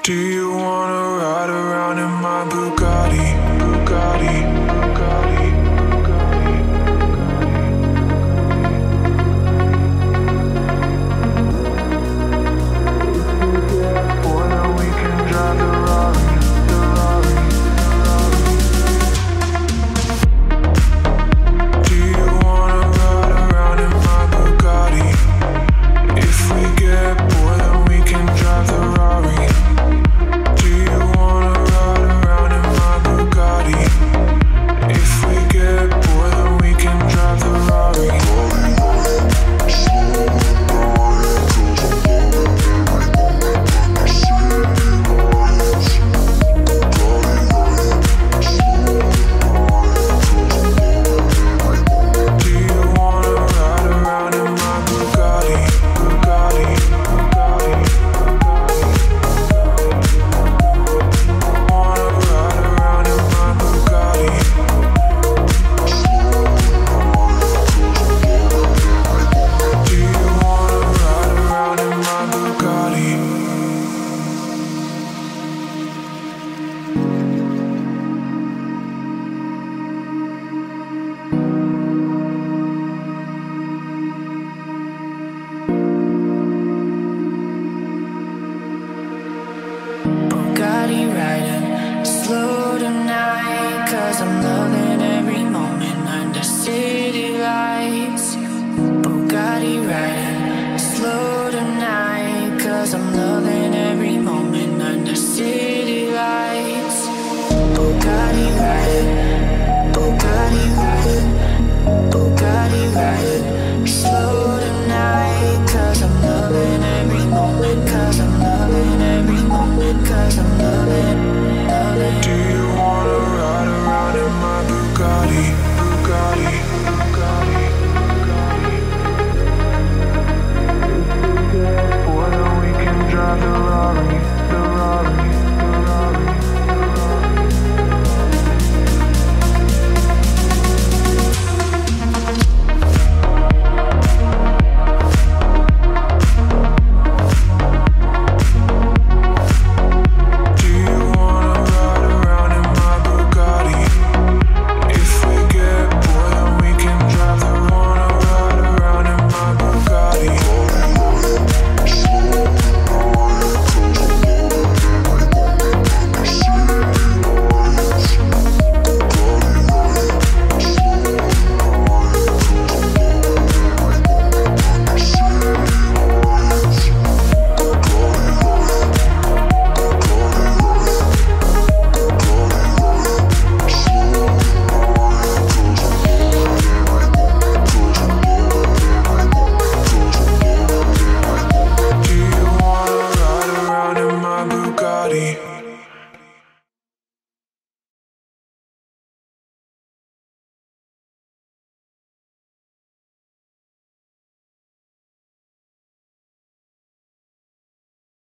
Do you wanna ride around in my Bugatti, Bugatti, Bugatti, Bugatti, Bugatti? Or then we can drive the Rari, the Rari, the Rari. Do you wanna ride around in my Bugatti? If we get bored, then we can drive the Rari. Do you wanna ride around in my Bugatti? If we get bored, then we can drive the Rari. Do you wanna ride around in my Bugatti? Bugatti, Bugatti, wanna ride around in my Bugatti? Do you wanna ride around in my Bugatti? Bugatti riding slow tonight, 'cause I'm loving every moment under city lights. Bugatti riding slow tonight, 'cause I'm loving every moment under city lights. Bugatti riding